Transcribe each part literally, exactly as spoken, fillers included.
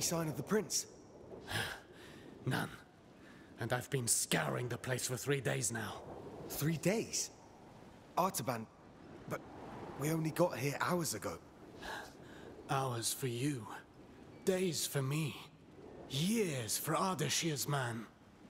sign of the prince? None. And I've been scouring the place for three days now. Three days? Artaban, but we only got here hours ago. Hours for you. Days for me. Years for Ardashir's man.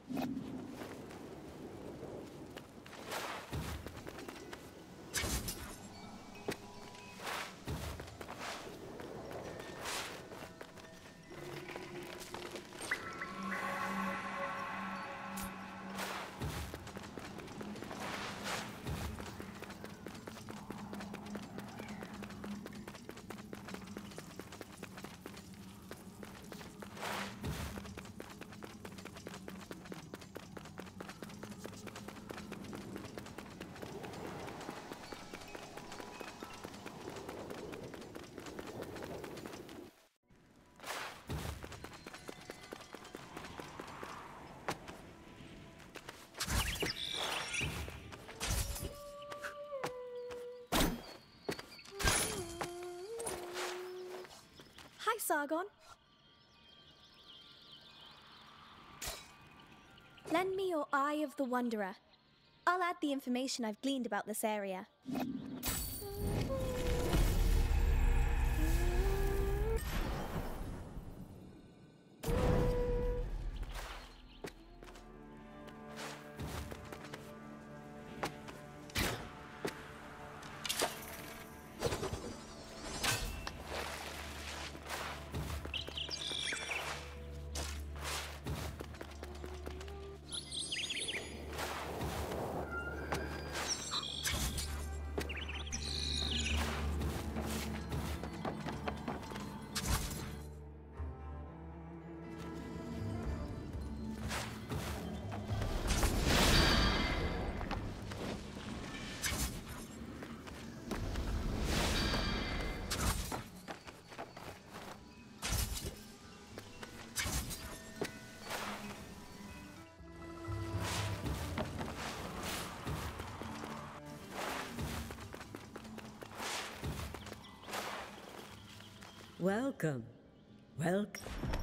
Hi, Sargon. Lend me your Eye of the Wanderer. I'll add the information I've gleaned about this area. Welcome. Welcome.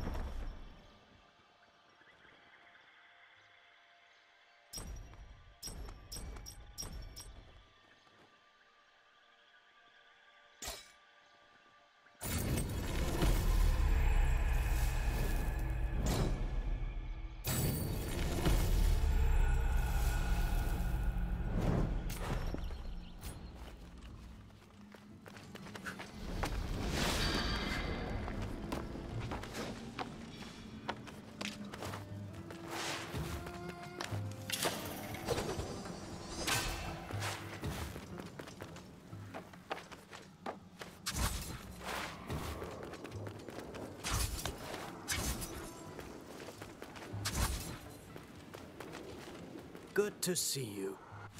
Good to see you.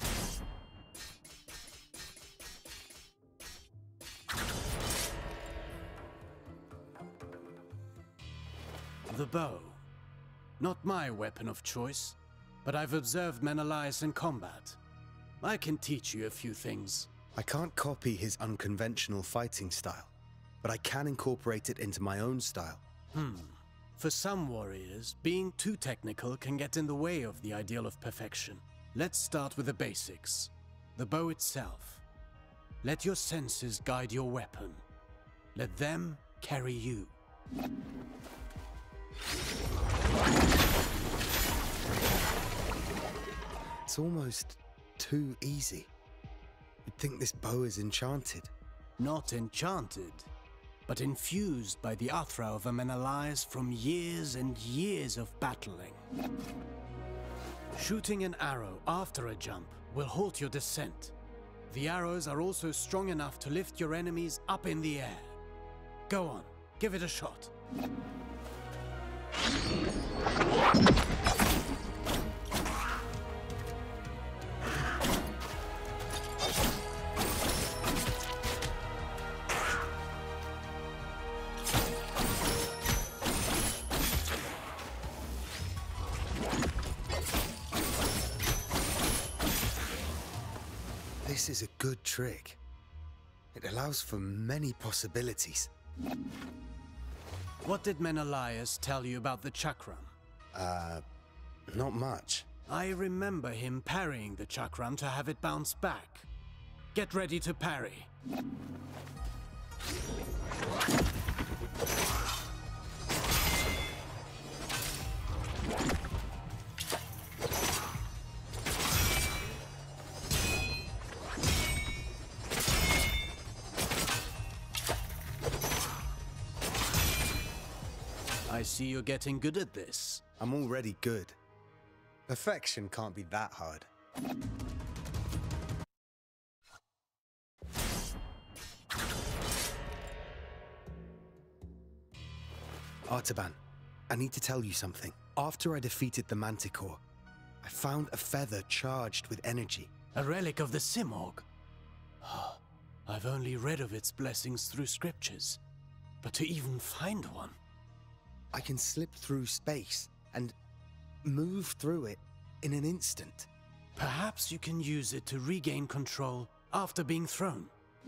The bow. Not my weapon of choice, but I've observed Menelaus in combat. I can teach you a few things. I can't copy his unconventional fighting style, but I can incorporate it into my own style. Hmm. For some warriors, being too technical can get in the way of the ideal of perfection. Let's start with the basics. The bow itself. Let your senses guide your weapon. Let them carry you. It's almost too easy. You'd think this bow is enchanted. Not enchanted, but infused by the Athra of a Menelaus from years and years of battling. Shooting an arrow after a jump will halt your descent. The arrows are also strong enough to lift your enemies up in the air. Go on, give it a shot. This is a good trick. It allows for many possibilities. What did Menelaus tell you about the Chakram? Uh, not much. I remember him parrying the Chakram to have it bounce back. Get ready to parry. I see you're getting good at this. I'm already good. Perfection can't be that hard. Artaban, I need to tell you something. After I defeated the Manticore, I found a feather charged with energy. A relic of the Simorg. I've only read of its blessings through scriptures, but to even find one... I can slip through space and move through it in an instant. Perhaps you can use it to regain control after being thrown.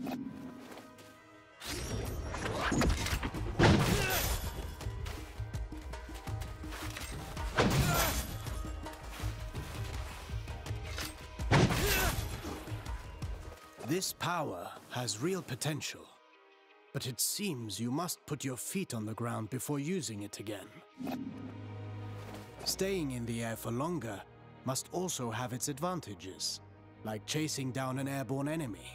This power has real potential, but it seems you must put your feet on the ground before using it again. Staying in the air for longer must also have its advantages, like chasing down an airborne enemy.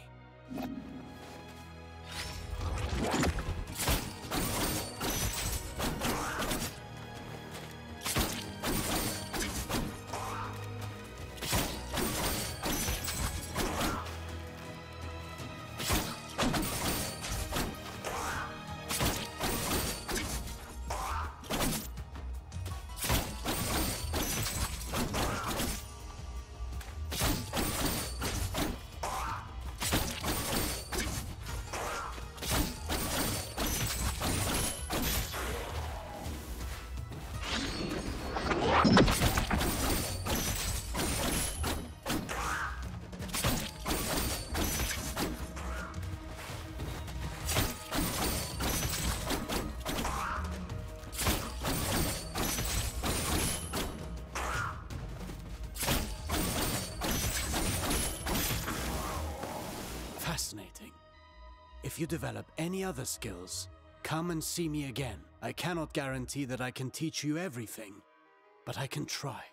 Fascinating. If you develop any other skills, come and see me again. I cannot guarantee that I can teach you everything, but I can try.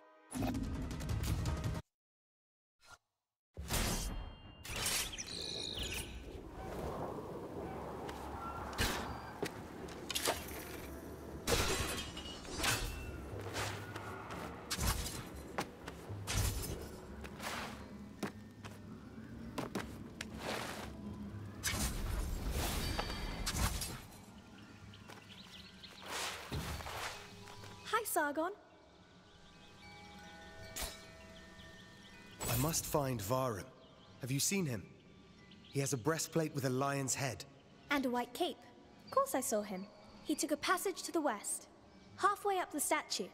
Hi, Sargon. I must find Varum. Have you seen him? He has a breastplate with a lion's head. And a white cape. Of course I saw him. He took a passage to the west, halfway up the statue.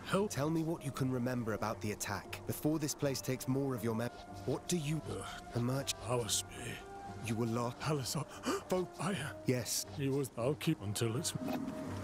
help. Tell me what you can remember about the attack, before this place takes more of your mem- What do you... Uh, emerge? Ours. You were lost? Halisar. Folk? I... Yes. He was... I'll keep until it's...